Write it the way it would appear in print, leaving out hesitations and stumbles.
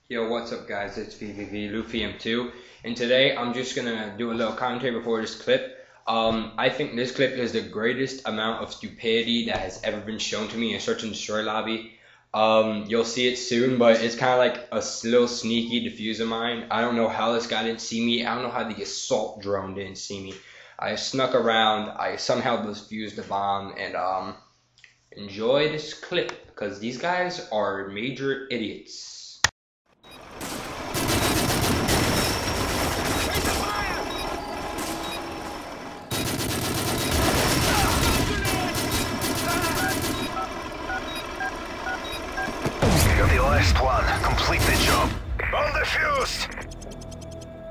Yo, what's up, guys? It's VVV Luffy M2, and today I'm just gonna do a little commentary before this clip. I think this clip is the greatest amount of stupidity that has ever been shown to me in Search and Destroy lobby. You'll see it soon, but it's kind of like a little sneaky diffuse of mine. I don't know how this guy didn't see me. I don't know how the assault drone didn't see me. I snuck around. I somehow defused the bomb, and enjoy this clip because these guys are major idiots.